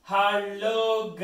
Hello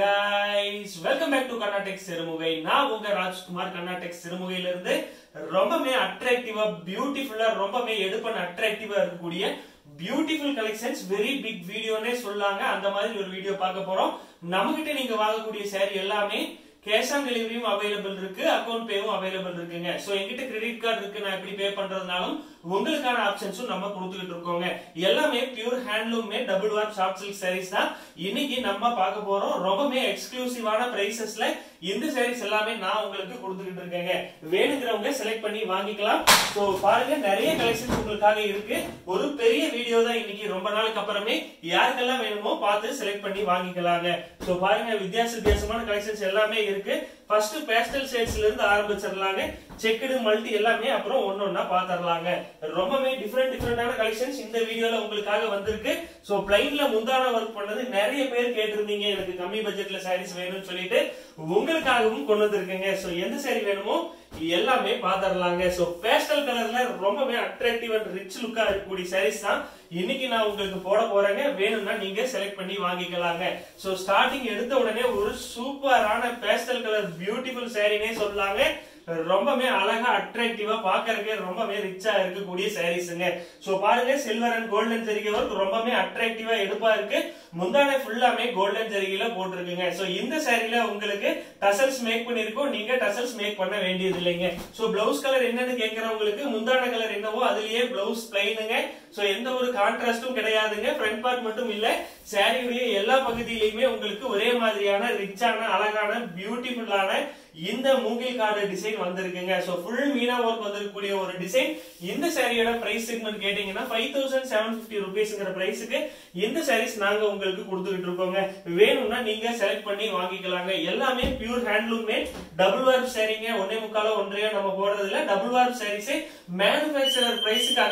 guys, welcome back to Karnataka Sirumugai. நான் உங்க Rajkumar Karnataka Sirumugai இருந்து ரொம்பவே அட்ராக்டிவா பியூட்டிஃபுல்லா ரொம்பவே எடுப்பன் அட்ராக்டிவா இருக்கக்கூடிய பியூட்டிஃபுல் கலெக்ஷன்ஸ் வெரி பிக் வீடியோனே சொல்லாங்க. அந்த மாதிரி ஒரு வீடியோ பார்க்க போறோம். நம்மகிட்ட நீங்க வாங்கக்கூடிய saree எல்லாமே கேஷ் ஆன் டெலிவரியும் அவைலபிள் இருக்கு, அக்கவுண்ட் பேவும் அவைலபிள் இருக்குங்க. சோ என்கிட்ட கிரெடிட் கார்டு இருக்கு, நான் எப்படி பே பண்றதுனாலும் உங்களுக்கான ஆப்ஷன்ஸும் நம்ம கொடுத்துக்கிட்டு இருக்கோங்க. எல்லாமே pure handloom made double warp soft silk sarees தான் இன்னைக்கு நம்ம பார்க்க போறோம். ரொம்பவே எக்ஸ்க்ளூசிவான பிரைசஸ்ல இந்த சாரீஸ் எல்லாமே நான் உங்களுக்கு கொடுத்துக்கிட்டு இருக்கேங்க. வேணுங்கிறவங்க செலக்ட் பண்ணி வாங்கிக்கலாம். சோ பாருங்க, நிறைய கலெக்ஷன்ஸ் உங்களுக்காக இருக்கு. ஒரு பெரிய வீடியோ தான் இன்னைக்கு. ரொம்ப நாளுக்கு அப்புறமே யாருக்கெல்லாம் வேணுமோ பார்த்து செலக்ட் பண்ணி வாங்கிக்கலாங்க. சோ பாருங்க, வித்தியாசமான கலெக்ஷன்ஸ் எல்லாமே இருக்கு. ஃபர்ஸ்ட் பேஸ்டல் ஷேட்ஸ்ல இருந்து ஆரம்பிச்சிடலாங்க. செக்குடு மல்டி எல்லாமே அப்புறம் ஒன்னொன்னா பாத்துறலாங்க. ரொம்பவே டிஃபரெண்டான கலெக்ஷன்ஸ் இந்த வீடியோல உங்களுக்காக வந்திருக்கு. சோ பிளைன்ல முந்தான ஒர்க் பண்ணது நிறைய பேர் கேட்டிருந்தீங்க, எனக்கு கம்மி பட்ஜெட்ல சாரீஸ் வேணும்னு சொல்லிட்டு உங்களுக்காகவும் கொண்டு வந்திருக்கேங்க. சோ எந்த சாரி வேணுமோ எல்லாமே பாத்துறலாங்க. சோ பேஸ்டல் கலர்ல ரொம்பவே அட்ராக்டிவ் அண்ட் ரிச் லுக்கா இருக்கக்கூடிய சாரீஸ் தான் இன்னைக்கு நான் உங்களுக்கு போட போறேங்க. வேணும்னா நீங்க செலக்ட் பண்ணி வாங்கிக்கலாங்க. சோ ஸ்டார்டிங் எடுத்த உடனே ஒரு சூப்பரான பேஸ்டல் கலர் பியூட்டிஃபுல் சாரினே சொல்லலாங்க. ரொம்பவே அழகா அட்ராக்டிவா பாக்குறதுக்கு ரொம்பவே ரிச்சா இருக்கக்கூடிய சாரீஸ்ங்க. சோ பாருங்க, சில்வர் அண்ட் கோல்டன் ஜரிகை ஒர்க் ரொம்பவே அட்ராக்டிவா எடுப்பா இருக்கு. முந்தானை ஃபுல்லாமே கோல்டன் ஜரிகையில போட்டிருக்குங்க. சோ இந்த சாரில உங்களுக்கு டசல்ஸ் மேக் பண்ணிருக்கோம், நீங்க டசல்ஸ் மேக் பண்ண வேண்டியது இல்லைங்க. சோ பிளவுஸ் கலர் என்னன்னு கேக்குறவங்களுக்கு முந்தான கலர் என்னவோ அதுலயே பிளவுஸ் பிளைனுங்க. சோ எந்த ஒரு கான்ட்ராஸ்டும் கிடையாதுங்க. ஃப்ரண்ட் பார்ட் மட்டும் இல்ல, சாரியுடைய எல்லா பகுதியிலுமே உங்களுக்கு ஒரே மாதிரியான ரிச்சான அழகான பியூட்டிஃபுல்லான இந்த மூங்கில் கார்டு டிசைன் வந்திருக்குங்க. சோ ஃபுல் மீனா ஒர்க் வந்திருக்கக்கூடிய ஒரு டிசைன். இந்த சாரியோட பிரைஸ் செக்மெண்ட் கேட்டீங்கன்னா 5750 ரூபீஸ்ங்கிற பிரைஸுக்கு இந்த சாரீஸ் நாங்க உங்களுக்கு கொடுத்துக்கிட்டு இருக்கோங்க. வேணும்னா நீங்க செலக்ட் பண்ணி வாங்கிக்கலாங்க. எல்லாமே pure handloom made double warp சாரீங்க. 1.25 நம்ம போடுறது இல்ல. டபுள் வார்ப் சாரீஸ் மேனுஃபேக்சரர் பிரைஸுக்கு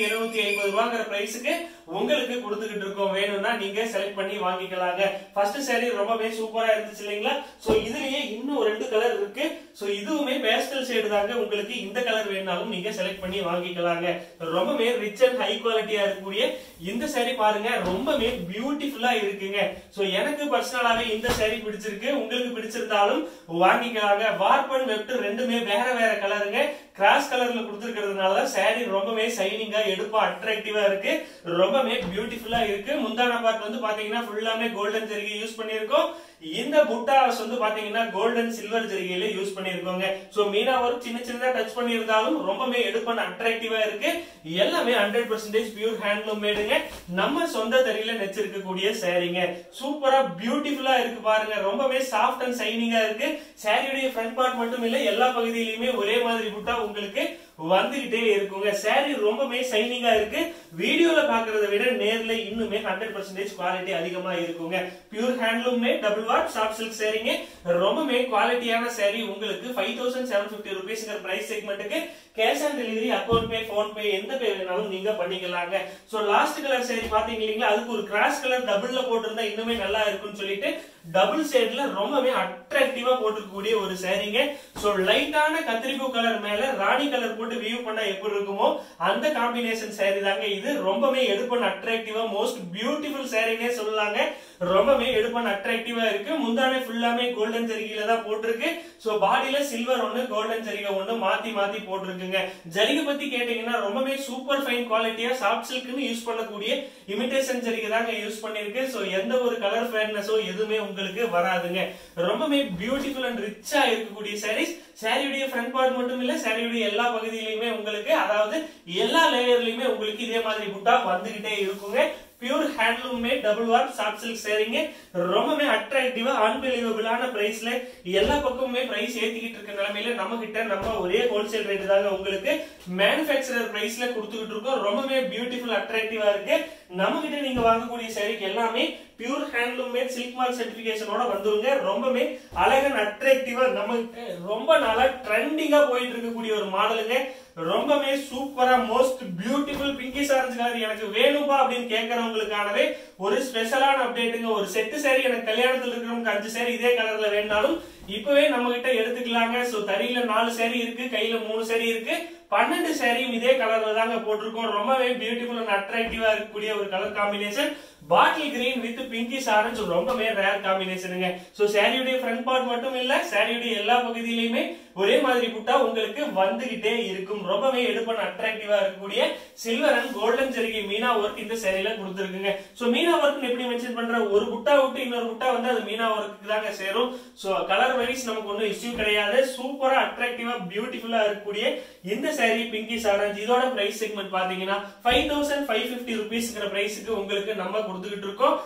5750 ரூபாங்கிற பிரைஸுக்கு உங்களுக்கு கொடுத்துக்கிட்டு இருக்கோம். வேணும்னா நீங்க செலக்ட் பண்ணி வாங்கிக்கலாங்க. ஃபர்ஸ்ட் சாரி ரொம்பவே சூப்பரா இருந்துச்சு இல்லைங்களா? சோ இதுலயே இன்னும் 2 கலர் இருக்கு. சோ இதுவுமே பேஸ்டல் ஷேட் தாங்க. உங்களுக்கு இந்த கலர் வேணாலும் நீங்க செலக்ட் பண்ணி வாங்கிக்கலாங்க. ரொம்பவே ரிச் அண்ட் ஹை குவாலிட்டியா இருக்கக்கூடிய இந்த சாரி பாருங்க, ரொம்பவே பியூட்டிஃபுல்லா இருக்குங்க. சோ எனக்கு பர்சனலாவே இந்த சாரி பிடிச்சிருக்கு. உங்களுக்கு பிடிச்சிருந்தாலும் வாங்கிக்கலாங்க. வார்ப் அண்ட் வெப்ட் ரெண்டுமே வேற கலருங்க. கிராஸ் கலர்ல கொடுத்திருக்கிறதுனால சாரி ரொம்பவே ஷைனிங்கா எடுப்பா அட்ராக்டிவா இருக்கு. ரொம்பவே பியூட்டிஃபுல்லா இருக்கு. முந்தான பார்ட் வந்து பாத்தீங்கன்னா ஃபுல்லாமே கோல்டன் ஜரிகை யூஸ் பண்ணிருக்கோம். இந்த புட்டாஸ் வந்து பாத்தீங்கன்னா கோல்டன் சில்வர் ஜரிகையில யூஸ் பண்ணிருக்கோங்க. சோ மீனா ஒர்க் சின்னதா டச் பண்ணியிருந்தாலும் ரொம்பவே எடுப்பான அட்ராக்டிவா இருக்கு. எல்லாமே 100% பியூர் ஹேண்ட்லூம் மேடுங்க. நம்ம சொந்த தறியில நெச்சிருக்கக்கூடிய சாரீங்க. சூப்பரா பியூட்டிஃபுல்லா இருக்கு பாருங்க. ரொம்பவே சாஃப்ட் அண்ட் ஷைனிங்கா இருக்கு. சாரியுடைய ஃப்ரண்ட் பார்ட் மட்டும் இல்ல, எல்லா பகுதியிலுமே ஒரே மாதிரி புட்டா உங்களுக்கு வந்துகிட்டே இருக்குங்க. சாரி ரொம்பவே ஷைனிங்கா இருக்கு. வீடியோல பாக்குறதை விட நேர்ல இன்னுமே 100% குவாலிட்டி அதிகமா இருக்குங்க. Pure handloom made double warp soft silk சாரீங்க. ரொம்பவே குவாலிட்டியான சாரி உங்களுக்கு 5750 ரூபீஸ்ங்கிற பிரைஸ் செக்மெண்ட்டுக்கு cash on delivery, account pay, PhonePe எந்த பே வேணாலும் நீங்க பண்ணிக்கலாங்க. சோ லாஸ்ட் கலர் சாரி பாத்தீங்க இல்லீங்களா, அதுக்கு ஒரு கிராஸ் கலர் டபுள்ல போட்டிருந்தா இன்னுமே நல்லா இருக்கும்னு சொல்லிட்டு டபுள் ஷேட்ல ரொம்பவே அட்ராக்டிவா போட்டுக்கூடிய ஒரு சாரீங்க. சோ லைட்டான கத்திரிப்பூ கலர் மேல ராணி கலர் போட்டு வியூ பண்ணா எப்படி இருக்குமோ அந்த காம்பினேஷன் சாரி தாங்க இது. ரொம்பவே எடுப்பன் அட்ராக்டிவா மோஸ்ட் பியூட்டிஃபுல் சாரினே சொல்லலாங்க. ரொம்பவே எடுப்பன் அட்ராக்டிவா இருக்கு. முந்தானே ஃபுல்லாமே கோல்டன் ஜரிகையில தான் போட்டிருக்கு. சோ பாடியில சில்வர் ஒன்னு கோல்டன் ஜரிகை ஒன்னு மாத்தி போட்டிருக்குங்க. ஜரிகை பத்தி கேட்டீங்கன்னா ரொம்பவே சூப்பர் ஃபைன் குவாலிட்டியா சாஃப்ட் சில்க்னு யூஸ் பண்ணக்கூடிய இமிடேஷன் ஜரிகை தாங்க யூஸ் பண்ணிருக்கு. சோ எந்த ஒரு கலர் ஃபேட்னஸோ எதுவுமே உங்களுக்கு வராதுங்க. ரொம்பவே பியூட்டிஃபுல் அண்ட் ரிச்சா இருக்கக்கூடிய சாரீஸ். சாரியுடைய ஃப்ரண்ட் பார்ட் மட்டும் இல்ல, சாரியுடைய எல்லா பகுதியிலுமே உங்களுக்கு, அதாவது எல்லா லேயர்லயுமே உங்களுக்கு இதே மாதிரி புட்டா வந்துகிட்டே இருக்குங்க. Pure handloom made double warp soft silk சாரீங்க. ரொம்பவே அட்ராக்டிவா அன்பிலீவபிளான பிரைஸ்ல எல்லா பக்கமுமே பிரைஸ் ஏத்திக்கிட்டு இருக்க நிலைமையில நம்ம கிட்ட நம்ம ஒரே ஹோல்சேல் ரேட் தாங்க உங்களுக்கு மேனுஃபேக்சரர் பிரைஸ்ல கொடுத்துக்கிட்டு இருக்கோம். ரொம்பவே பியூட்டிஃபுல் அட்ராக்டிவா இருக்கு. நம்ம கிட்ட நீங்க வாங்கக்கூடிய சாரிக்கு எல்லாமே pure handloom made silk mark சர்டிபிகேஷனோட வந்துருங்க. ரொம்பவே அழகன் அட்ராக்டிவா நமக்கு ரொம்ப நாளா ட்ரெண்டிங்கா போயிட்டு இருக்கக்கூடிய ஒரு மாடலுங்க. ரொம்பவே சூப்பரா most beautiful pinkish orange colour எனக்கு வேணும்பா அப்படின்னு கேட்கறவங்களுக்கானவே ஒரு ஸ்பெஷலான அப்டேட்டுங்க. ஒரு செட்டு சாரி எனக்கு கல்யாணத்துல இருக்கிறவங்க 5 சாரி இதே கலர்ல வேணாலும் இப்பவே நம்ம கிட்ட எடுத்துக்கலாங்க. சோ தறியில 4 சாரி இருக்கு, கையில 3 சாரி இருக்கு. 12 சாரியும் இதே கலர்ல தாங்க போட்டிருக்கோம். ரொம்பவே பியூட்டிஃபுல் அண்ட் அட்ராக்டிவா இருக்கக்கூடிய ஒரு colour combination. Bottle green with pinkish orange ரொம்பவே ரேர் காம்பினேஷனுங்க. சோ சாரியுடைய ஃப்ரண்ட் பார்ட் மட்டும் இல்ல, சாரியுடைய எல்லா பகுதியிலுமே ஒரே மாதிரி புட்டா உங்களுக்கு வந்துகிட்டே இருக்கும். ரொம்பவே எடுப்பன் அட்ராக்டிவா இருக்கக்கூடிய சில்வர் அண்ட் கோல்டன் ஜெரிகை மீனா ஒர்க் இந்த சாரியில கொடுத்திருக்குங்க. சோ மீனா ஒர்க் எப்படி மென்ஷன் பண்ற, ஒரு புட்டா விட்டு இன்னொரு புட்டா வந்து அது மீனா ஒர்க்கு தாங்க சேரும். சோ கலர் வைஸ் நமக்கு ஒன்னும் இஷ்யூ கிடையாது. சூப்பரா அட்ராக்டிவா பியூட்டிஃபுல்லா இருக்கக்கூடிய இந்த சாரி பிங்கிஷ் ஆரஞ்சு. இதோட பிரைஸ் செக்மெண்ட் பாத்தீங்கன்னா 5550 ரூபீஸ்ங்கிற பிரைஸ்க்கு உங்களுக்கு நம்ம கொடுத்துக்கிட்டு இருக்கோம்.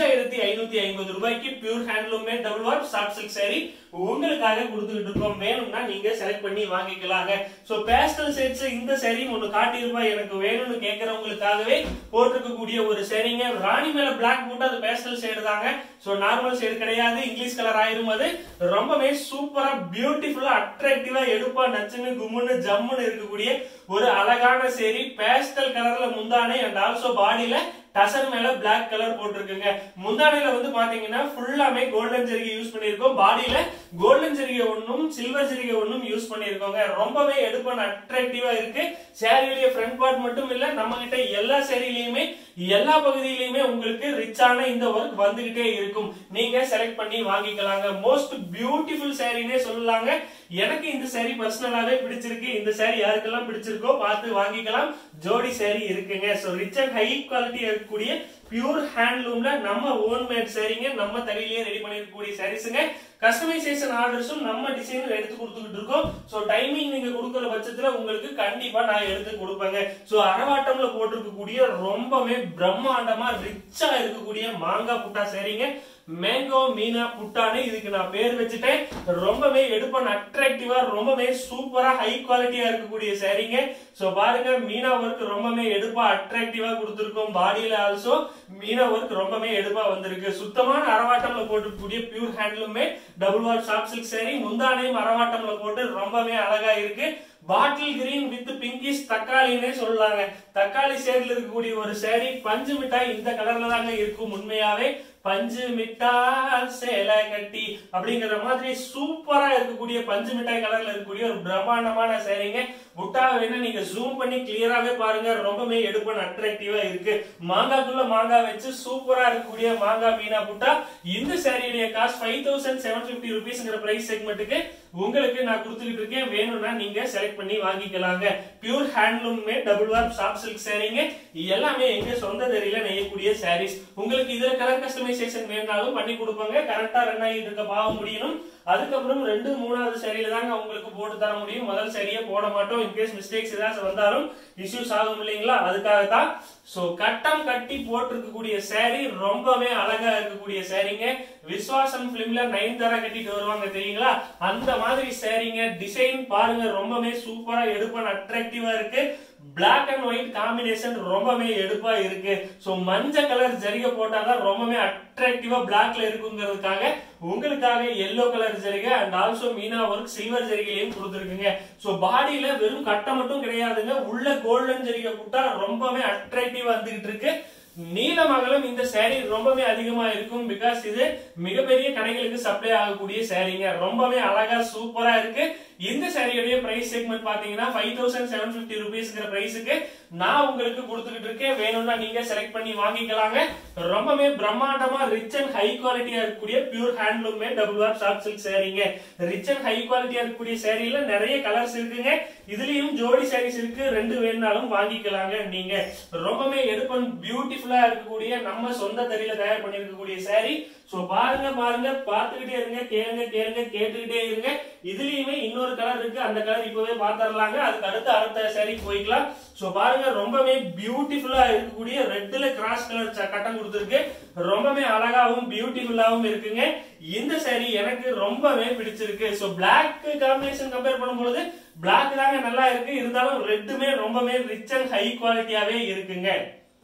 5550 ரூபாய்க்கு pure handloom made double warp soft silk saree உங்களுக்காக கொடுத்துக்கிட்டு இருக்கோம். வேணும்னா நீங்க செலக்ட் பண்ணி வாங்கிக்கலாங்க. சோ பேஸ்டல் ஷேட்ஸ் இந்த சாரி ஒன்னு காட்டி ரூபாய் எனக்கு வேணும்னு கேக்குறவங்களுக்காகவே போட்டுக்கக்கூடிய ஒரு சாரிங்க. ராணி மேல பிளாக் போட்டு அது பேஸ்டல் ஷேட் தாங்க. சோ நார்மல் ஷேட் கிடையாது, இங்கிலீஷ் கலர் ஆயிரும். அது ரொம்பவே சூப்பரா பியூட்டிஃபுல்லா அட்ராக்டிவா எடுப்பா நச்சுன்னு கும்முன்னு ஜம்முன்னு இருக்கக்கூடிய ஒரு அழகான சாரி. பேஸ்டல் கலர்ல முந்தானை அண்ட் ஆல்சோ பாடியில டசர் மேல பிளாக் கலர் போட்டிருக்குங்க. முந்தானையில வந்து பாத்தீங்கன்னா ஃபுல்லாமே கோல்டன் ஜெரிகை யூஸ் பண்ணிருக்கோம். பாடியில கோல்டன் ஜெரிகை ஒன்னும் சில்வர் ஜெரிகை ஒன்னும் யூஸ் பண்ணிருக்கோங்க. ரொம்பவே எடுப்பன் அட்ராக்டிவா இருக்கு. சாரியுடைய ஃப்ரண்ட் பார்ட் மட்டும் இல்ல, நம்ம கிட்ட எல்லா சாரியிலயுமே எல்லா பகுதியிலுமே உங்களுக்கு ரிச்சான இந்த ஒர்க் வந்துகிட்டே இருக்கும். நீங்க செலக்ட் பண்ணி வாங்கிக்கலாங்க. மோஸ்ட் பியூட்டிஃபுல் சாரினே சொல்லலாங்க. எனக்கு இந்த சாரி பர்சனலாவே பிடிச்சிருக்கு. இந்த சாரி யாருக்கெல்லாம் பிடிச்சிருக்கோ பார்த்து வாங்கிக்கலாம். ஜோடி சாரி இருக்குங்க. So rich and high quality இருக்கக்கூடிய பியூர் ஹேண்ட்லூம்ல நம்ம ஓன் மேட் சாரிங்க, நம்ம தறியிலேயே ரெடி பண்ணிருக்கக்கூடிய சாரீஸ்ங்க. கஸ்டமைசேஷன் ஆர்டர்ஸும் நம்ம டிசைன் எடுத்து கொடுத்துக்கிட்டு இருக்கோம். சோ டைமிங் நீங்க கொடுக்கிற பட்சத்துல உங்களுக்கு கண்டிப்பா நான் எடுத்து கொடுப்பேங்க. சோ அரவாட்டம்ல போட்டிருக்கக்கூடிய ரொம்பவே பிரம்மாண்டமா ரிச்சா இருக்கக்கூடிய மாங்காய் புட்டா சாரிங்க. மேங்கோ மீனா புட்டானே இதுக்கு நான் பேர் வச்சுட்டேன். ரொம்பவே எடுப்பன் அட்ராக்டிவா ரொம்பவே சூப்பரா ஹை குவாலிட்டியா இருக்கக்கூடிய சாரிங்க. சோ பாருங்க, மீனா ஒர்க் ரொம்பவே எடுப்பா அட்ராக்டிவா கொடுத்திருக்கோம். பாடியில ஆல்சோ மீனா ஒர்க் ரொம்பவே எடுப்பா வந்திருக்கு. சுத்தமான அரவாட்டம்ல போட்டுக்கூடிய பியூர் ஹேண்ட்லூமே double warp soft silk saree. முந்தானையும் அரவாட்டம்ல போட்டு ரொம்பவே அழகா இருக்கு. பாட்டில் கிரீன் வித் பிங்கிஷ் தக்காளினே சொல்லலாங்க. தக்காளி ஷேட்ல இருக்கக்கூடிய ஒரு சாரி. பஞ்சு மிட்டாய் இந்த கலர்ல தாங்க இருக்கும். உண்மையாவே பஞ்சு மிட்டாய் சேலை கட்டி அப்படிங்கிற மாதிரி சூப்பரா இருக்கக்கூடிய பஞ்சு மிட்டாய் கலர்ல இருக்கக்கூடிய ஒரு பிரம்மாண்டமான சாரிங்க. புட்டா வேணா நீங்க ஜூம் பண்ணி கிளியராவே பாருங்க. ரொம்பவே எடுப்பன் அட்ராக்டிவா இருக்கு. மாங்காக்குள்ள மாங்காய் வச்சு சூப்பரா இருக்கக்கூடிய மாங்காய் மீனா புட்டா. இந்த சாரியுடைய காஸ்ட் 5750 ரூபீஸ்ங்கிற பிரைஸ் செக்மெண்ட்டுக்கு உங்களுக்கு நான் கொடுத்துக்கிட்டு இருக்கேன். வேணும்னா நீங்க செலக்ட் பண்ணி வாங்கிக்கலாங்க. Pure handloom made double warp soft silk சாரிங்க. எல்லாமே எங்க சொந்த தறியில நெய்யக்கூடிய சாரீஸ். உங்களுக்கு இதுல கலர் கஸ்டமைசேஷன் வேணாலும் பண்ணி கொடுப்பாங்க. கரெக்டா ரன் ஆகிட்டு இருக்க பாவ முடியணும். அதுக்கப்புறம் 2 3வது சாரியில தாங்க உங்களுக்கு போட்டு தர முடியும். முதல் சாரியே போட மாட்டோம். இன்கேஸ் மிஸ்டேக்ஸ் ஏதாவது வந்தாலும் இஷ்யூஸ் ஆகும் இல்லைங்களா, அதுக்காக தான். சோ கட்டம் கட்டி போட்டிருக்கக்கூடிய சாரி ரொம்பவே அழகா இருக்கக்கூடிய சாரிங்க. விஸ்வாசம் பிலிம்ல நயன்தாரா கட்டிட்டு வருவாங்க தெரியுங்களா, அந்த மாதிரி சாரிங்க. டிசைன் பாருங்க, ரொம்பவே சூப்பரா எடுப்பன் அட்ராக்டிவா இருக்கு. பிளாக் அண்ட் ஒயிட் காம்பினேஷன் ரொம்பவே எடுப்பா இருக்கு. சோ மஞ்சள் கலர் ஜரிகை போட்டாதான் ரொம்பவே அட்ராக்டிவா பிளாக்ல இருக்குங்கிறதுக்காக உங்களுக்காக எல்லோ கலர் ஜரிகை and also meena work silver ஜரிகையும் கொடுத்துருக்குங்க. சோ பாடியில வெறும் கட்டை மட்டும் கிடையாதுங்க, உள்ள கோல்டன் ஜரிகை போட்டா ரொம்பவே அட்ராக்டிவா வந்துகிட்டு இருக்கு. நீளம் அகலம் இந்த சாரி ரொம்பவே அதிகமா இருக்கும். பிகாஸ் இது மிகப்பெரிய கடைகளுக்கு சப்ளை ஆகக்கூடிய சாரிங்க. ரொம்பவே அழகா சூப்பரா இருக்கு. இந்த சாரியோட பிரைஸ் செக்மெண்ட் பாத்தீங்கன்னா 5750 ரூபீஸ்ங்கிற பிரைஸுக்கு நான் உங்களுக்கு கொடுத்துக்கிட்டு இருக்கேன். வேணும்னா நீங்க செலக்ட் பண்ணி வாங்கிக்கலாங்க. ரொம்பவே பிரம்மாண்டமா ரிச் அண்ட் ஹை குவாலிட்டியா இருக்கக்கூடிய pure handloom made double warp soft silk சாரிங்க. ரிச் அண்ட் ஹை குவாலிட்டியா இருக்கக்கூடிய சாரியில நிறைய கலர்ஸ் இருக்குங்க. இதுலயும் ஜோடி சாரீஸ் இருக்கு. 2 வேணாலும் வாங்கிக்கலாங்க நீங்க. ரொம்பவே எடுப்பன் பியூட்டிஃபுல்லா இருக்கக்கூடிய நம்ம சொந்த தறியில தயார் பண்ணிருக்கக்கூடிய சாரி. சோ பாருங்க பாருங்க, பாத்துக்கிட்டே இருங்க, கேளுங்க கேளுங்க, கேட்டுக்கிட்டே இருங்க. இதுலயுமே இன்னொரு கலர் இருக்கு. அந்த கலர் இப்பவே பாத்துறலாங்க. அதுக்கு அடுத்த சாரி போய்க்கலாம். சோ பாருங்க, ரொம்பவே பியூட்டிஃபுல்லா இருக்கக்கூடிய ரெட்ல கிராஸ் கலர் கட்டம் கொடுத்திருக்கு. ரொம்பவே அழகாவும் பியூட்டிஃபுல்லாவும் இருக்குங்க. இந்த சாரி எனக்கு ரொம்பவே பிடிச்சிருக்கு. சோ பிளாக் காம்பினேஷன் கம்பேர் பண்ணும்போது பிளாக் தாங்க நல்லா இருக்கு. இருந்தாலும் ரெட்டுமே ரொம்பவே ரிச் அண்ட் ஹை குவாலிட்டியாவே இருக்குங்க.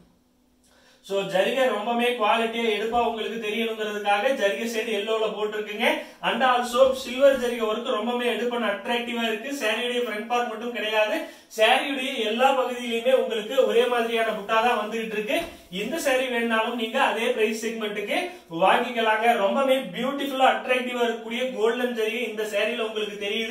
சோ ஜரிகை ரொம்பவே குவாலிட்டியா எடுப்பா உங்களுக்கு தெரியணுங்கிறதுக்காக ஜரிகை ஷேட் எல்லோல போட்டுருக்குங்க. அண்ட் ஆல்சோ சில்வர் ஜரிகை ஒர்க் ரொம்பவே எடுப்பன் அட்ராக்டிவா இருக்கு. சாரியுடைய ஃப்ரண்ட் பார்ட் மட்டும் கிடையாது, சாரியுடைய எல்லா பகுதியிலுமே உங்களுக்கு ஒரே மாதிரியான புட்டா தான் வந்துகிட்டு இருக்கு. இந்த சாரி வேணாலும் நீங்க அதே பிரைஸ் செக்மெண்ட்டுக்கு வாங்கிக்கலாங்க. ரொம்பவே பியூட்டிஃபுல்லா அட்ராக்டிவா இருக்கக்கூடிய கோல்டன் ஜரிகை இந்த சாரியில உங்களுக்கு தெரியுது.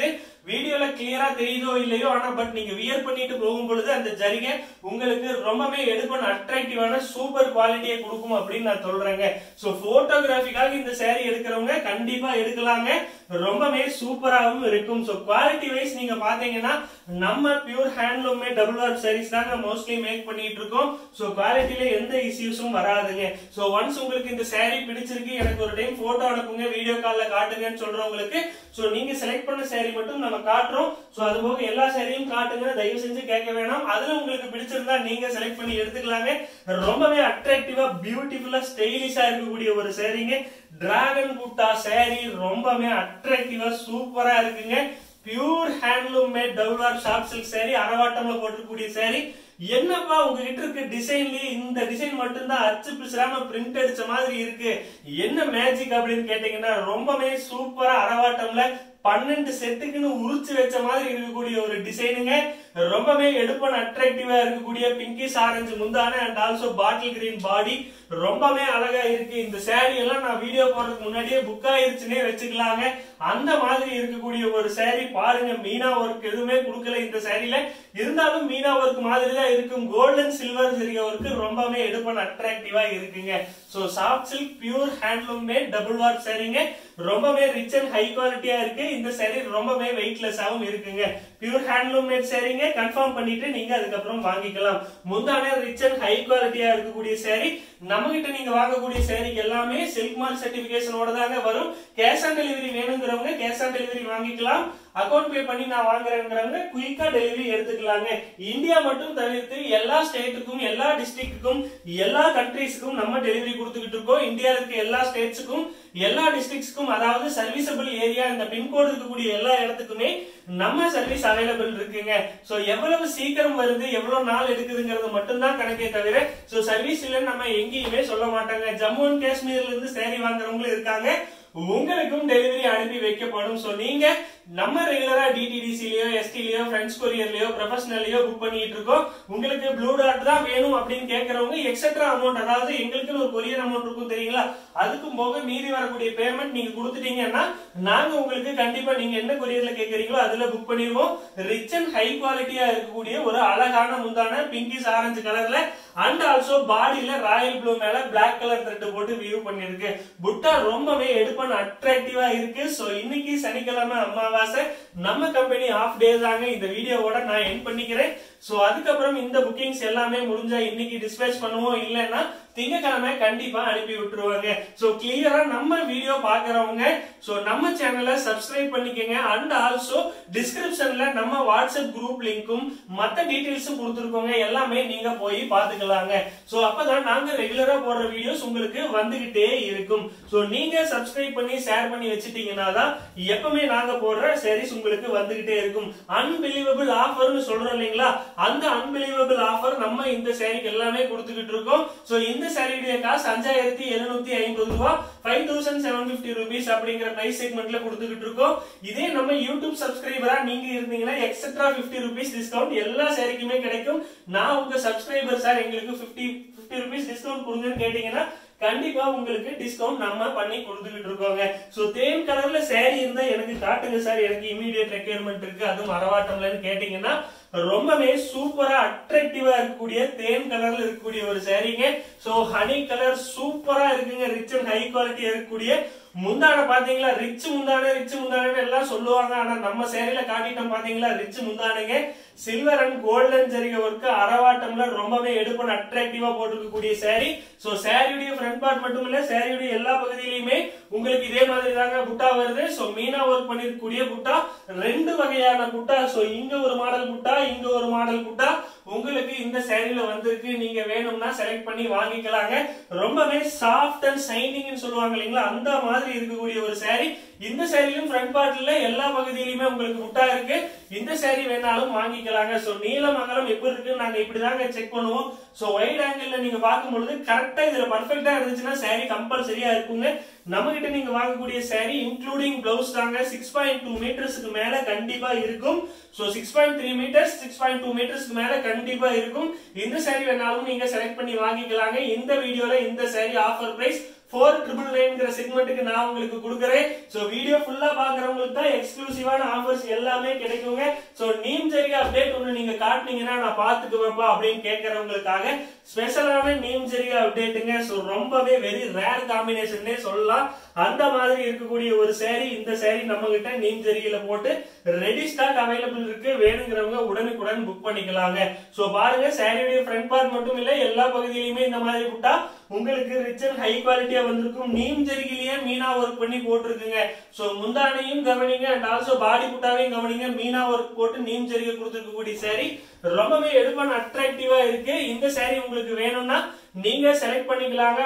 வீடியோல கிளியரா தெரியுதோ இல்லையோ, ஆனா பட் நீங்க வியர் பண்ணிட்டு போகும் பொழுது அந்த ஜரிகை உங்களுக்கு ரொம்பவே எடுப்பன் அட்ராக்டிவான சூப்பர் குவாலிட்டியை கொடுக்கும் அப்படின்னு நான் சொல்றேங்க. சோ போட்டோகிராஃபிக்காக இந்த saree எடுக்கிறவங்க கண்டிப்பா எடுக்கலாங்க. ரொம்பவே சூப்பராகவும் இருக்கும். சோ குவாலிட்டி வைஸ் நீங்க பாத்தீங்கன்னா நம்ம pure handloom made double warp sarees தாங்க மோஸ்ட்லி மேக் பண்ணிட்டு இருக்கோம். சோ குவாலிட்டில எந்த இஷ்யூஸும் வராதுங்க. சோ ஒன்ஸ் உங்களுக்கு இந்த saree பிடிச்சிருக்கு, எனக்கு ஒரு டைம் போட்டோ அனுப்புங்க, வீடியோ கால்ல காட்டுங்கன்னு சொல்றவங்களுக்கு சோ நீங்க செலக்ட் பண்ண saree மட்டும் நம்ம காட்டுறோம். சோ அது போக எல்லா சாரியும் காட்டுங்க, தயவு செஞ்சு கேட்க வேணாம். அதுல உங்களுக்கு பிடிச்சிருந்தா நீங்க செலக்ட் பண்ணி எடுத்துக்கலாங்க. ரொம்பவே அட்ராக்டிவா பியூட்டிஃபுல்லா ஸ்டைலிஷா இருக்கக்கூடிய ஒரு சாரீங்க. டிராகன் புட்டா saree ரொம்பவே அட்ராக்டிவா சூப்பரா இருக்குங்க. Pure handloom made double warp soft silk saree, அரவாட்டம்ல போட்டிருக்கக்கூடிய saree. என்னப்பா உங்ககிட்ட இருக்க டிசைன்லயே இந்த டிசைன் மட்டும்தான் அச்சு பிசுறாம பிரிண்ட் அடிச்ச மாதிரி இருக்கு, என்ன மேஜிக் அப்படின்னு கேட்டீங்கன்னா ரொம்பவே சூப்பரா அரவாட்டம்ல 12 செட்டுக்குன்னு உரிச்சு வச்ச மாதிரி இருக்கக்கூடிய ஒரு டிசைனுங்க. ரொம்பவே எடுப்பன் அட்ராக்டிவா இருக்கக்கூடிய பிங்கிஷ் ஆரஞ்சு முந்தான and also bottle green body ரொம்பவே அழகா இருக்கு. இந்த saree எல்லாம் நான் வீடியோ போடுறதுக்கு முன்னாடியே புக் ஆயிருச்சுன்னே வச்சுக்கலாங்க. அந்த மாதிரி இருக்கக்கூடிய ஒரு saree பாருங்க. மீனா ஒர்க் எதுவுமே கொடுக்கல இந்த சாரியில, இருந்தாலும் மீனா ஒர்க் மாதிரி தான் இருக்கும். கோல்டன் சில்வர் ஜரிகை ஒர்க் ரொம்பவே எடுப்பன் அட்ராக்டிவா இருக்குங்க. So soft silk pure handloom made double warp சாரீங்க. ரொம்பவே ரிச் அண்ட் ஹை குவாலிட்டியா இருக்கு. இந்த saree ரொம்பவே வெயிட்லெஸ்ஸாவும் இருக்குங்க. பியூர் ஹேண்ட்லூம் மேட் சாரீங்க. கன்ஃபார்ம் பண்ணிட்டு நீங்க அதுக்கப்புறம் வாங்கிக்கலாம். முந்தான ரிச் அண்ட் ஹை குவாலிட்டியா இருக்கக்கூடிய saree. நம்ம கிட்ட நீங்க வாங்கக்கூடிய சாரிக்கு எல்லாமே சில்க் மார்க் சர்டிபிகேஷனோட தாங்க வரும். கேஷ் ஆன் டெலிவரி வேணுங்கிறவங்க கேஷ் ஆன் டெலிவரி வாங்கிக்கலாம். அக்கௌண்ட் பே பண்ணி நான் வாங்குறேங்கிறவங்க குயிக்கா டெலிவரி எடுத்துக்கலாங்க. இந்தியா மட்டும் தவிர்த்து எல்லா ஸ்டேட்டுக்கும், எல்லா டிஸ்ட்ரிக்ட்டுக்கும், எல்லா கண்ட்ரீஸ்க்கும் நம்ம டெலிவரி கொடுத்துக்கிட்டு இருக்கோம். இந்தியாவில் இருக்க எல்லா ஸ்டேட்ஸுக்கும், எல்லா டிஸ்ட்ரிக்ட்ஸ்க்கும், அதாவது சர்வீசபிள் ஏரியா இந்த பின்கோடு இருக்கக்கூடிய எல்லா இடத்துக்குமே நம்ம சர்வீஸ் அவைலபிள் இருக்குங்க. சோ எவ்வளவு சீக்கிரம் வருது, எவ்வளவு நாள் எடுக்குதுங்கிறது மட்டும் தான் கணக்கே தவிர சோ சர்வீஸ் இல்லன்னு நம்ம எங்கேயுமே சொல்ல மாட்டாங்க. ஜம்மு அண்ட் காஷ்மீர்ல இருந்து saree வாங்குறவங்களும் இருக்காங்க, உங்களுக்கும் டெலிவரி அனுப்பி வைக்கப்படும். சோ நீங்க நம்ம ரெகுலரா டிடிடிசிலயோ, எஸ்டிலயோ, ஃப்ரெண்ட்ஸ் கொரியர்லயோ, ப்ரொஃபஷனல்லயோ புக் பண்ணிட்டு இருக்கோம். உங்களுக்கு ப்ளூ டாட் தான் வேணும் அப்படின்னு கேட்கறவங்க எக்ஸெட்ரா அமௌண்ட், அதாவது எங்களுக்கு ஒரு கொரியர் அமௌண்ட் இருக்கும் தெரியுங்களா, அதுக்கும் போக மீதி வரக்கூடிய பேமெண்ட் நீங்க கொடுத்துட்டீங்கன்னா நாங்க உங்களுக்கு கண்டிப்பா நீங்க என்ன கொரியர்ல கேட்கறீங்களோ அதுல புக் பண்ணிடுவோம். ரிச் அண்ட் ஹை குவாலிட்டியா இருக்கக்கூடிய ஒரு அழகான முந்தான பிங்கிஷ் ஆரஞ்சு கலர்ல அண்ட் ஆல்சோ பாடியில ராயல் ப்ளூ மேல பிளாக் கலர் த்ரெட் போட்டு வியூ பண்ணிருக்கு. புட்டா ரொம்பவே எடுப்பன் அட்ராக்டிவா இருக்கு. சோ இன்னைக்கு சனிக்கிழமை அமாவாசை, நம்ம கம்பெனி ஆஃப் டே தாங்க. இந்த வீடியோவோட நான் எண்ட் பண்ணிக்கிறேன். சோ அதுக்கப்புறம் இந்த புக்கிங்ஸ் எல்லாமே முடிஞ்சா இன்னைக்கு டிஸ்பேச் பண்ணுவோம், இல்லன்னா திங்கக்கிழமை கண்டிப்பா அனுப்பி விட்டுருவாங்க. சோ கிளியரா நம்ம வீடியோ பாக்குறவங்க சோ நம்ம சேனலை சப்ஸ்கிரைப் பண்ணிக்கங்க. அண்ட் ஆல்சோ டிஸ்கிரிப்ஷன்ல நம்ம வாட்ஸ்அப் குரூப் லிங்க்கும் மத்த டீடைல்ஸும் கொடுத்துருக்கோங்க, எல்லாமே நீங்க போய் பாத்துக்கலாங்க. சோ அப்பதான் நாங்க ரெகுலரா போடுற வீடியோஸ் உங்களுக்கு வந்துகிட்டே இருக்கும். சோ நீங்க சப்ஸ்கிரைப் பண்ணி ஷேர் பண்ணி வச்சிட்டீங்கன்னா தான் எப்பவுமே நாங்க போடுற sarees உங்களுக்கு வந்துகிட்டே இருக்கும். அன்பிலீவபிள் ஆஃபர்னு சொல்றோம் இல்லைங்களா, அந்த அன்பிலீவபிள் ஆஃபர் நம்ம இந்த சாரிக்கு எல்லாமே கொடுத்துக்கிட்டு இருக்கோம். சோ இந்த சாரியுடைய காஸ்ட் 5750 ரூபாய், 5750 rupees அப்படிங்கிற பிரைஸ் செக்மெண்ட்ல கொடுத்துக்கிட்டு இருக்கோம். இதே நம்ம யூடியூப் சப்ஸ்கிரைபரா நீங்க இருந்தீங்கன்னா எக்ஸ்ட்ரா 50 rupees டிஸ்கவுண்ட் எல்லா சாரிக்குமே கிடைக்கும். நான் உங்க சப்ஸ்கிரைபர் சார் எங்களுக்கு 50 rupees டிஸ்கவுண்ட் கொடுங்கன்னு கேட்டீங்கன்னா கண்டிப்பா உங்களுக்கு டிஸ்கவுண்ட் நம்ம பண்ணி கொடுத்துக்கிட்டு இருக்கோங்க. சோ தேன் கலர்ல saree இருந்தா எனக்கு காட்டுங்க சார், எனக்கு இமிடியேட் ரெக்யர்மெண்ட் இருக்கு, அதுவும் அரவாட்டம்லன்னு கேட்டீங்கன்னா ரொம்பவே சூப்பரா அட்ராக்டிவா இருக்கக்கூடிய தேன் கலர்ல இருக்கக்கூடிய ஒரு சாரீங்க. சோ ஹனி கலர் சூப்பரா இருக்குங்க. ரிச் அண்ட் ஹை குவாலிட்டியா இருக்கக்கூடிய முந்தான பாத்தீங்களா, ரிச் முந்தான எல்லாம் சொல்லுவாங்க, ஆனா நம்ம சேரில காட்டிட்டோம் பாத்தீங்களா ரிச் முந்தானுங்க. சில்வர் அண்ட் கோல்டன் ஜரிகை ஒர்க் அரவாட்டம்ல ரொம்பவே எடுப்பன் அட்ராக்டிவா போட்டுக்கக்கூடிய சாரி. சோ சாரியுடைய ஃப்ரண்ட் பார்ட் மட்டும் இல்ல, சாரியுடைய எல்லா பகுதியிலுமே உங்களுக்கு இதே மாதிரி தாங்க புட்டா வருது. சோ மீனா ஒர்க் பண்ணிருக்கக்கூடிய புட்டா, ரெண்டு வகையான புட்டா. சோ இங்க ஒரு மாடல் புட்டா, இங்க ஒரு மாடல் புட்டா உங்களுக்கு இந்த சாரியில வந்திருக்கு. நீங்க வேணும்னா செலக்ட் பண்ணி வாங்கிக்கலாங்க. ரொம்பவே சாஃப்ட் அண்ட் ஷைனிங் சொல்லுவாங்க இல்லைங்களா, அந்த மாதிரி இருக்கக்கூடிய ஒரு சாரி. இந்த சாரியிலும் ஃப்ரண்ட் பார்ட்ல எல்லா பகுதியிலுமே உங்களுக்கு புட்டா இருக்கு. இந்த சாரி வேணாலும் வாங்கிக்கலாங்க. சோ நீளம் அகலம் எப்படி இருக்கு நாங்க இப்படிதாங்க செக் பண்ணுவோம். சோ வைட் ஆங்கிள் நீங்க பார்க்கும்போது கரெக்டா இதுல பர்ஃபெக்ட்டா இருந்துச்சுன்னா சாரி கம்பல்சரியா இருக்குங்க. நம்ம கிட்ட நீங்க வாங்கக்கூடிய சாரி இன்க்ளூடிங் பிளவுஸ் தாங்க 6.2 மீட்டர்ஸ்க்கு மேல கண்டிப்பா இருக்கும். சோ 6.3 மீட்டர்ஸ் 6.2 மீட்டர்ஸ்க்கு மேல கண்டிப்பா இருக்கும். இந்த சாரி வேணாலும் நீங்க செலக்ட் பண்ணி வாங்கிக்கலாங்க. இந்த வீடியோல இந்த சாரி ஆஃபர் பிரைஸ் 4999ங்கிற செக்மெண்ட்டுக்கு நான் உங்களுக்கு கொடுக்கறேன். சோ வீடியோ ஃபுல்லா பாக்குறவங்களுக்கு தான் எக்ஸ்க்ளூசிவான ஆஃபர்ஸ் எல்லாமே கிடைக்குங்க. சோ நீம் ஜரிகை அப்டேட் ஒன்னு நீங்க காட்டுனீங்கன்னா நான் பாத்துக்குவேன்ப்பா அப்படின்னு கேக்குறவங்களுக்காக ஸ்பெஷலான நீம் ஜரிகை அப்டேட்டுங்க. சோ ரொம்பவே வெரி ரேர் காம்பினேஷன்னே சொல்லலாம். அந்த மாதிரி இருக்கக்கூடிய ஒரு saree, இந்த saree நம்ம கிட்ட நீம் ஜரிகையில போட்டு ரெடி ஸ்டாக் அவைலபிள் இருக்கு. வேணுங்கிறவங்க உடனுக்குடன் புக் பண்ணிக்கலாங்க. சோ பாருங்க, சாரியுடைய ஃப்ரண்ட் பார்ட் மட்டும் இல்ல, எல்லா பகுதியிலுமே இந்த மாதிரி புட்டா உங்களுக்கு ரிச் அண்ட் ஹை குவாலிட்டியா வந்திருக்கும். நீம் ஜரிகையிலேயே மீனா ஒர்க் பண்ணி போட்டுருக்குங்க. சோ முந்தானையும் கவனிங்க அண்ட் ஆல்சோ பாடி புட்டாவையும் கவனிங்க. மீனா ஒர்க் போட்டு நீம் ஜரிகை கொடுத்துருக்கக்கூடிய saree ரொம்பவே எடுப்பான அட்ராக்டிவா இருக்கு. இந்த saree உங்களுக்கு வேணும்னா நீங்க செலக்ட் பண்ணிக்கலாங்க.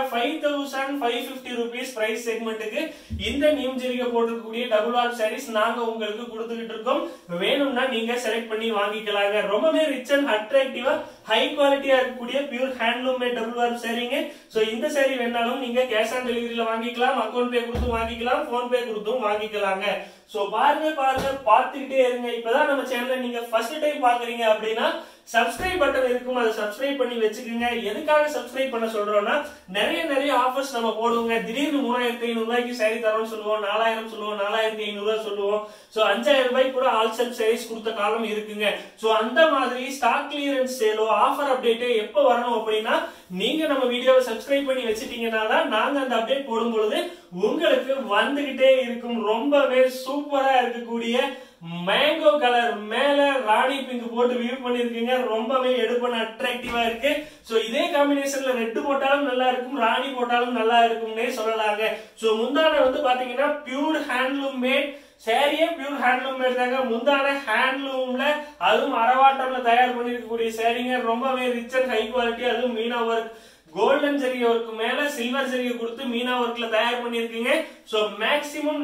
5550 ரூபீஸ் பிரைஸ் செக்மெண்ட்டுக்கு இந்த நீம் ஜரிகை போட்டிருக்கக்கூடிய டபுள் வார் sarees நாங்க உங்களுக்கு கொடுத்துக்கிட்டு இருக்கோம். வேணும்னா நீங்க செலக்ட் பண்ணி வாங்கிக்கலாங்க. ரொம்பவே ரிச் அண்ட் அட்ராக்டிவா ஹை குவாலிட்டியா இருக்கக்கூடிய pure handloom made double warp சாரீங்க. சோ இந்த saree வேணாலும் நீங்க கேஷ் ஆன் டெலிவரியில வாங்கிக்கலாம், அக்கௌண்ட் பே கொடுத்து வாங்கிக்கலாம், போன் பே கொடுத்தும் வாங்கிக்கலாங்க. சோ பாருங்க பார்த்துக்கிட்டே இருங்க. இப்பதான் நம்ம சேனலை நீங்க ஃபர்ஸ்ட் டைம் பாக்குறீங்க அப்படின்னா சப்ஸ்கிரைப் பட்டன் இருக்கும், அதை சப்ஸ்கிரைப் பண்ணி வச்சுக்கோங்க. எதுக்காக சப்ஸ்கிரைப் பண்ண சொல்றோம்னா நிறைய ஆஃபர்ஸ் நம்ம போடுவோங்க. திடீர்னு 3500 ரூபாய்க்கு saree தரோம்னு சொல்லுவோம், 4000 சொல்லுவோம், 4500 ரூபாய் சொல்லுவோம். சோ 5000 ரூபாய்க்கு கூட ஆல் செல் sarees கொடுத்த காலம் இருக்குங்க. சோ அந்த மாதிரி ஸ்டாக் கிளியரன்ஸ் சேலோ ஆஃபர் அப்டேட் எப்ப வரணும் அப்படின்னா நீங்க நம்ம வீடியோவை சப்ஸ்கிரைப் பண்ணி வச்சிட்டீங்கன்னா தான் நாங்க அந்த அப்டேட் போடும் பொழுது உங்களுக்கு வந்துகிட்டே இருக்கும். ரொம்பவே சூப்பரா இருக்கக்கூடிய மேங்கோ கலர் மேல ராணி பிங்க் போட்டு வியூ பண்ணிருக்கீங்க. ரொம்பவே எடுப்பான அட்ராக்டிவா இருக்கு. சோ இதே காம்பினேஷன்ல ரெட் போட்டாலும் நல்லா இருக்கும், ராணி போட்டாலும் நல்லா இருக்கும்னே சொல்லலாங்க. சோ முந்தான வந்து பாத்தீங்கன்னா பியூர் ஹேண்ட்லூம் மேட் சாரியே பியூர் ஹேண்ட்லூம் மேட் தாங்க. முந்தான ஹேண்ட்லூம்ல அதுவும் அரவாட்டம்ல தயார் பண்ணிருக்கக்கூடிய சாரீங்க. ரொம்பவே ரிச் அண்ட் ஹை குவாலிட்டி. அதுவும் மீனா ஒர்க் கோல்டன் ஜரிகை ஒர்க் மேல சில்வர் ஜரிகை கொடுத்து மீனா ஒர்க்ல தயார் பண்ணிருக்கீங்க. சோ மேக்ஸிமம்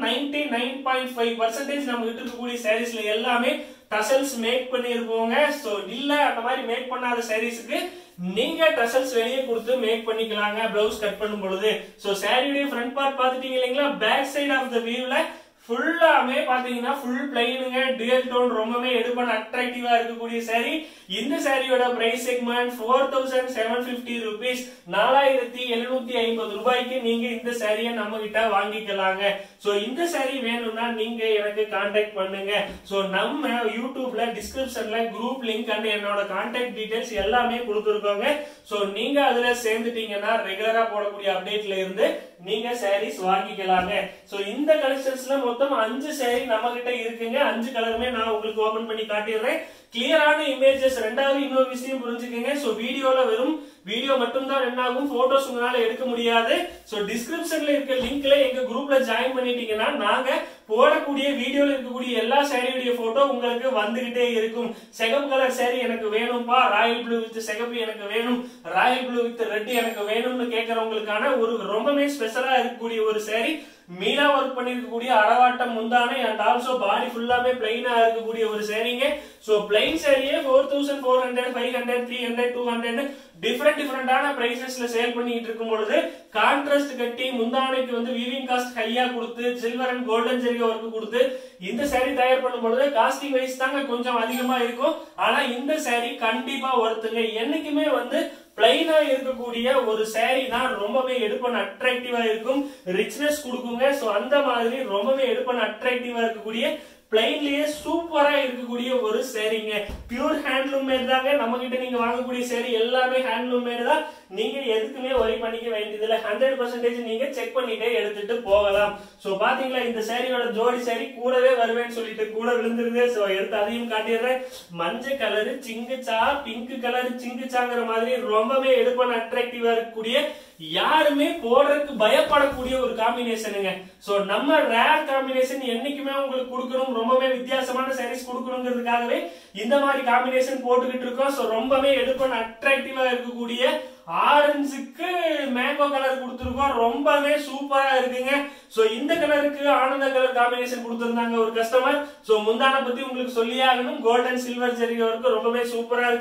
99.5% நம்ம கிட்ட இருக்கக்கூடிய சாரீஸ்ல எல்லாமே டசல்ஸ் மேக் பண்ணிருப்போங்க. சோ இல்ல அந்த மாதிரி மேக் பண்ணாத சாரீஸ்க்கு நீங்க டசல்ஸ் வெளியே கொடுத்து மேக் பண்ணிக்கலாங்க பிளவுஸ் கட் பண்ணும் பொழுது. சோ சாரியுடைய ஃப்ரண்ட் பார்ட் பாத்துட்டீங்க இல்லைங்களா, பேக் சைடு ஆஃப் த வியூல ஃபுல்லாமே பாத்தீங்கன்னா ஃபுல் பிளைனுங்க, டுயல் டோன், ரொம்பவே எடுப்பான அட்ராக்டிவா இருக்கக்கூடிய saree. இந்த சாரியோட பிரைஸ் செக்மெண்ட் 4750 ரூபீஸ், 4750 ரூபாய்க்கு நீங்க இந்த சாரியை நம்ம கிட்ட வாங்கிக்கலாங்க. சோ இந்த saree வேணும்னா நீங்க எனக்கு கான்டாக்ட் பண்ணுங்க. சோ நம்ம யூடியூப்ல டிஸ்கிரிப்ஷன்ல குரூப் லிங்க் அண்ட் என்னோட கான்டாக்ட் டீடைல்ஸ் எல்லாமே கொடுத்துருக்கோங்க. சோ நீங்க அதுல சேர்ந்துட்டீங்கன்னா ரெகுலரா போடக்கூடிய அப்டேட்ல இருந்து நீங்க sarees வாங்கிக்கலாங்க. சோ இந்த கலெக்ஷன்ஸ்ல மொத்தம் 5 saree நம்ம கிட்ட இருக்குங்க. 5 கலருமே நான் உங்களுக்கு ஓபன் பண்ணி காட்டிடுறேன். கிளியரான இமேஜஸ். ரெண்டாவது இன்னொரு விஷயம் புரிஞ்சுக்கங்க. சோ வீடியோல வெறும் வீடியோ மட்டும் தான் ரன் ஆகும், போட்டோஸ் உங்களால எடுக்க முடியாது. சோ டிஸ்கிரிப்ஷன்ல இருக்க லிங்க்ல எங்க குரூப்ல ஜாயின் பண்ணிட்டீங்கன்னா நாங்க போடக்கூடிய வீடியோல இருக்கக்கூடிய எல்லா சாரியுடைய போட்டோ உங்களுக்கு வந்துகிட்டே இருக்கும். சிகப்பு கலர் saree எனக்கு வேணும்பா, ராயல் ப்ளூ வித் சிகப்பு எனக்கு வேணும், ராயல் ப்ளூ வித் ரெட் எனக்கு வேணும்னு கேட்கறவங்களுக்கான ஒரு ரொம்பவே ஸ்பெஷலா இருக்கக்கூடிய ஒரு saree. மீனா ஒர்க் பண்ணிருக்கக்கூடிய அரவாட்டம் முந்தானை அண்ட் ஆல்சோ பாடி ஃபுல்லாமே பிளைனா இருக்கக்கூடிய ஒரு சாரீங்க. சோ பிளைன் சாரியே 4400, 500, 300, 200 டிஃபரெண்டான பிரைசஸ்ல சேல் பண்ணிட்டு இருக்கும் பொழுது கான்ட்ராஸ்ட் கட்டி முந்தானைக்கு வந்து வீவிங் காஸ்ட் ஹையா கொடுத்து சில்வர் அண்ட் கோல்டன் ஜரிகை ஒர்க் கொடுத்து இந்த saree தயார் பண்ணும் பொழுது காஸ்டிங் வைஸ் தாங்க கொஞ்சம் அதிகமா இருக்கும். ஆனா இந்த saree கண்டிப்பா ஒர்த்துங்க. என்னைக்குமே வந்து பிளைனா இருக்கக்கூடிய ஒரு saree தான் ரொம்பவே எடுப்பான அட்ராக்டிவா இருக்கும், ரிச்னஸ் கொடுக்குங்க. சோ அந்த மாதிரி ரொம்பவே எடுப்பான அட்ராக்டிவா இருக்கக்கூடிய பிளைன்லயே சூப்பரா இருக்கக்கூடிய ஒரு சாரீங்க. பியூர் ஹேண்ட்லூம் மேட் தாங்க. நம்ம கிட்ட நீங்க வாங்கக்கூடிய saree எல்லாமே ஹேண்ட்லூம் மேட் தான். நீங்க எதுக்குமே வரி பண்ணிக்க வேண்டியதில்லை. 100% நீங்க செக் பண்ணிட்டே எடுத்துட்டு போகலாம். சோ பாத்தீங்களா, இந்த சாரியோட ஜோடி saree கூடவே வருவேன்னு சொல்லிட்டு கூட விழுந்துருது. சோ எடுத்து அதையும் காட்டிடுறேன். மஞ்சள் கலரு சிங்குச்சா, பிங்க் கலர் சிங்குச்சாங்கிற மாதிரி ரொம்பவே எடுப்பான அட்ராக்டிவா இருக்கக்கூடிய, யாருமே போடுறதுக்கு பயப்படக்கூடிய ஒரு காம்பினேஷனுங்க. சோ நம்ம ரேர் காம்பினேஷன் என்னைக்குமே உங்களுக்கு கொடுக்கணும், ரொம்பவே வித்தியாசமான சாரீஸ் கொடுக்கணுங்கிறதுக்காகவே இந்த மாதிரி காம்பினேஷன் போட்டுக்கிட்டு இருக்கோம். சோ ரொம்பவே எடுப்பான அட்ராக்டிவா இருக்கக்கூடிய ஆரஞ்சுக்கு மேங்கோ கலர் கொடுத்துருக்கோம். ரொம்பவே சூப்பரா இருக்குங்க. சோ இந்த கலருக்கு ஆனந்த கலர் காம்பினேஷன் கொடுத்திருந்தாங்க ஒரு கஸ்டமர். சோ முந்தான பத்தி உங்களுக்கு சொல்லி ஆகணும். கோல்டன் சில்வர் ஜரிகை ஒர்க் ரொம்பவே சூப்பரா இருக்கு.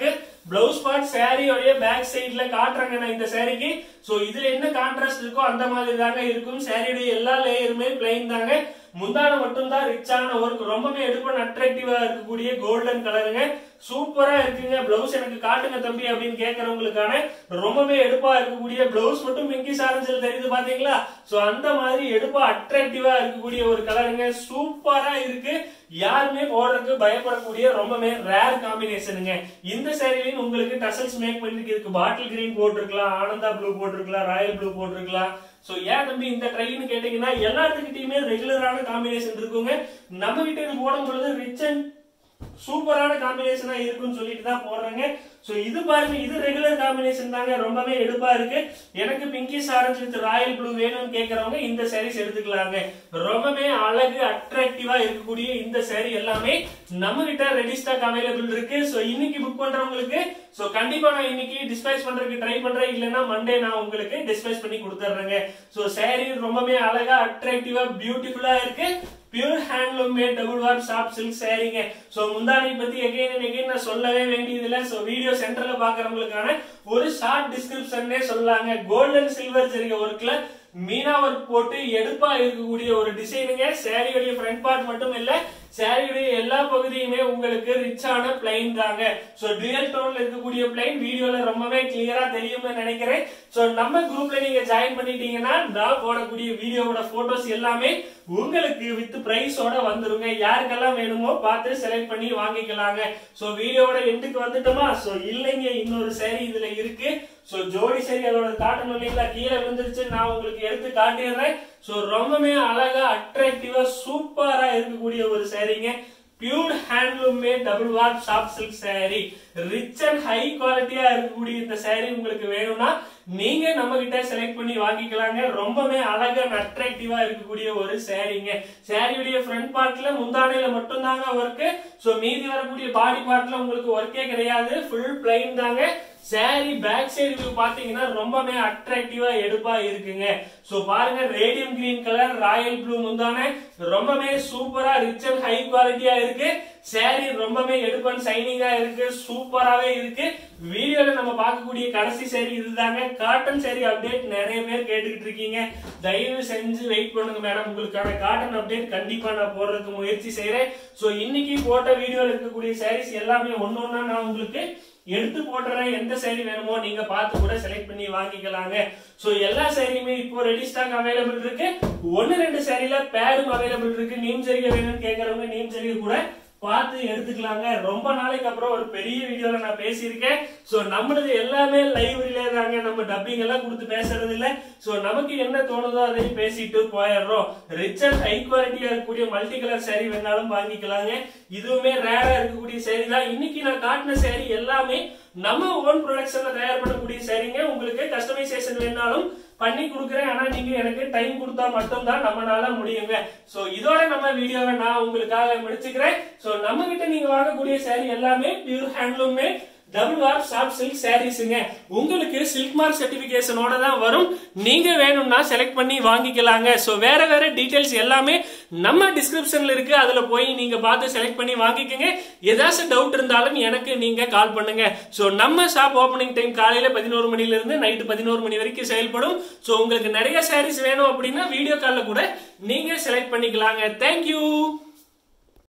பிளவுஸ் பார்ட் saree உடைய பேக் சைடுல காட்டுறேங்க நான் இந்த சாரிக்கு. சோ இதுல என்ன கான்ட்ராஸ்ட் இருக்கோ அந்த மாதிரி தாங்க இருக்கும். saree உடைய எல்லா லேயருமே பிளைன் தாங்க. முந்தான மட்டும் தான் ரிச்சான ஒர்க், ரொம்பவே எடுப்பன் அட்ராக்டிவா இருக்கக்கூடிய கோல்டன் கலருங்க. சூப்பரா இருக்குங்க. பிளவுஸ் எனக்கு காட்டுங்க தம்பி அப்படின்னு கேக்குறவங்களுக்கான ரொம்பவே எடுப்பா இருக்கக்கூடிய பிளவுஸ் மட்டும் பிங்கிஷ் ஆரஞ்சில் தெரியுது பாத்தீங்களா? சோ அந்த மாதிரி எடுப்பா அட்ராக்டிவா இருக்கக்கூடிய ஒரு கலருங்க. சூப்பரா இருக்கு. யாருமே போடுறதுக்கு பயப்படக்கூடிய ரொம்பவே ரேர் காம்பினேஷனுங்க. இந்த சேரீலையும் உங்களுக்கு டசல்ஸ் மேக் பண்ணிருக்கு. பாட்டில் கிரீன் போட்டிருக்கலாம், ஆனந்தா ப்ளூ போட்டிருக்கலாம், ராயல் ப்ளூ போட்டிருக்கலாம். சோ ஏன் தம்பி இந்த ட்ரைன்னு கேட்டீங்கன்னா எல்லாத்துக்கிட்டையுமே ரெகுலரான காம்பினேஷன் இருக்குங்க. நம்ம கிட்ட இது போடும் பொழுது ரிச் அண்ட் சூப்பரான காம்பினேஷனா இருக்குன்னு சொல்லிட்டு தான் போடுறாங்க. சோ இது பாருங்க, இது ரெகுலர் காம்பினேஷன் தாங்க. ரொம்பவே எடுப்பா இருக்கு. எனக்கு pinkish orange with royal blue வேணும்னு கேக்குறவங்க இந்த சாரீஸ் எடுத்துக்கலாங்க. ரொம்பவே அழகு அட்ராக்டிவா இருக்கக்கூடிய இந்த சாரீ எல்லாமே நம்ம கிட்ட ரெடி ஸ்டாக் அவைலபிள் இருக்கு. சோ இன்னைக்கு புக் பண்றவங்களுக்கு சோ கண்டிப்பா நான் இன்னைக்கு டிஸ்பேச் பண்றதுக்கு ட்ரை பண்றேன். இல்லன்னா மண்டே நான் உங்களுக்கு டிஸ்பேச் பண்ணி கொடுத்துறேங்க. சோ சாரீ ரொம்பவே அழகா அட்ராக்டிவா பியூட்டிஃபுல்லா இருக்கு. Pure handloom made double warp soft silk சாரீங்க. சோ முந்தானை பத்தி எகைன் அண்ட் எகைன் நான் சொல்லவே வேண்டியது இல்ல. சோ வீடியோ சென்டர்ல பாக்குறவங்களுக்கான ஒரு ஷார்ட் டிஸ்கிரிப்ஷனே சொல்லலாங்க. கோல்டன் சில்வர் ஜரிகை ஒர்க்ல மீனா ஒர்க் போட்டு எடுப்பா இருக்கக்கூடிய ஒரு டிசைனுங்க. சாரியுடைய ஃப்ரண்ட் பார்ட் மட்டும் இல்ல, சாரியுடைய எல்லா பகுதியுமே உங்களுக்கு ரிச்சான பிளைன் தாங்க. சோ டுயல் டோன்ல இருக்கக்கூடிய பிளைன் வீடியோல ரொம்பவே கிளியரா தெரியும்னு நினைக்கிறேன். சோ நம்ம குரூப்ல நீங்க ஜாயின் பண்ணிட்டீங்கன்னா நான் போடக்கூடிய வீடியோவோட போட்டோஸ் எல்லாமே உங்களுக்கு வித் பிரைஸோட வந்துருங்க. யாருக்கெல்லாம் வேணுமோ பார்த்து செலக்ட் பண்ணி வாங்கிக்கலாங்க. சோ வீடியோவோட எண்டுக்கு வந்துட்டோமா? சோ இல்லைங்க, இன்னொரு சாரி இதுல இருக்கு. சோ ஜோடி சாரி அதோட காட்டணும் இல்லைங்களா, கீழே விழுந்துருச்சு. நான் உங்களுக்கு எடுத்து காட்டிடுறேன். சோ ரொம்பவே அழகா அட்ராக்டிவா சூப்பரா இருக்கக்கூடிய ஒரு சாரீங்க. Pure handloom made double warp soft silk sari. Rich and high குவாலிட்டியா இருக்கக்கூடிய இந்த சாரி உங்களுக்கு வேணும்னா நீங்க நம்ம கிட்ட செலக்ட் பண்ணி வாங்கிக்கலாங்க. ரொம்பவே அழகா அட்ராக்டிவா இருக்கக்கூடிய ஒரு சாரீங்க. சாரியுடைய ஃப்ரண்ட் பார்ட்ல முந்தானையில மட்டும் தாங்க ஒர்க். சோ மீதி வரக்கூடிய பாடி பார்ட்ல உங்களுக்கு ஒர்க்கே கிடையாது. ஃபுல் பிளைன் தாங்க. சாரி பேக் சைடு வியூ பாத்தீங்கன்னா ரொம்பவே அட்ராக்டிவா எடுப்பா இருக்குங்க. சோ பாருங்க, radium green colour, royal blue முந்தானை, ரொம்பவே சூப்பரா ரிச் அண்ட் ஹை குவாலிட்டியா இருக்கு. சாரி ரொம்பவே எடுப்பன் சைனிங்கா இருக்கு. சூப்பராவே இருக்கு. வீடியோல நம்ம பார்க்கக்கூடிய கடைசி சாரி இதுதாங்க. காட்டன் சாரி அப்டேட் நிறைய பேர் கேட்டுக்கிட்டு இருக்கீங்க. தயவு செஞ்சு வெயிட் பண்ணுங்க மேடம், உங்களுக்கான காட்டன் அப்டேட் கண்டிப்பா நான் போடுறதுக்கு முயற்சி செய்யறேன். சோ இன்னைக்கு போட்ட வீடியோல இருக்கக்கூடிய சாரீஸ் எல்லாமே ஒன்னொன்னா நான் உங்களுக்கு எடுத்து போட்டுறேன். எந்த சாரி வேணுமோ நீங்க பார்த்து கூட செலக்ட் பண்ணி வாங்கிக்கலாங்க. சோ எல்லா சாரியுமே இப்போ ரெடி ஸ்டாக் அவைலபிள் இருக்கு. 1-2 சாரில பேரும் அவைலபிள் இருக்கு. நீம் ஜரிகை வேணும்னு கேக்குறவங்க நீம் ஜரிகை கூட பார்த்து எடுத்துக்கலாங்க. ரொம்ப நாளைக்கு அப்புறம் ஒரு பெரிய வீடியோல நான் பேசியிருக்கேன். சோ நம்மளது எல்லாமே லைவ் ரிலே தாங்க. நம்ம டப்பிங் எல்லாம் கொடுத்து பேசுறது இல்ல. சோ நமக்கு என்ன தோணுதோ அதையும் பேசிட்டு போயிடுறோம். ரிச் அண்ட் ஹை குவாலிட்டியா இருக்கக்கூடிய மல்டி கலர் சாரி வேணாலும் வாங்கிக்கலாங்க. இதுவுமே ரேரா இருக்கக்கூடிய சாரி தான். இன்னைக்கு நான் காட்டின சாரி எல்லாமே நம்ம ஓன் ப்ரொடக்ஷன்ல தயார் பண்ணக்கூடிய சாரிங்க. உங்களுக்கு கஸ்டமைசேஷன் வேணாலும் பண்ணி கொடுக்குறேன். ஆனா நீங்க எனக்கு டைம் கொடுத்தா மட்டும் தான் நம்மளால முடியுங்க. சோ இதோட நம்ம வீடியோவை நான் உங்களுக்காக முடிச்சுக்கிறேன். சோ நம்ம கிட்ட நீங்க வாங்கக்கூடிய சாரி எல்லாமே pure handloom made double warp soft silk சாரீஸ்ங்க. உங்களுக்கு சில்க் மார்க் சர்டிபிகேஷனோட தான் வரும். நீங்க வேணும்னா செலக்ட் பண்ணி வாங்கிக்கலாங்க. சோ வேற வேற டீடைல்ஸ் எல்லாமே நம்ம டிஸ்கிரிப்ஷன்ல இருக்கு. அதுல போய் நீங்க பார்த்து செலக்ட் பண்ணி வாங்கிக்கங்க. ஏதாச்சும் டவுட் இருந்தாலும் எனக்கு நீங்க கால் பண்ணுங்க. சோ நம்ம ஷாப் ஓபனிங் டைம் காலையில 11 மணில இருந்து நைட் 11 மணி வரைக்கும் செயல்படும். சோ உங்களுக்கு நிறைய சாரீஸ் வேணும் அப்படின்னா வீடியோ கால்ல கூட நீங்க செலக்ட் பண்ணிக்கலாங்க. தேங்க்யூ.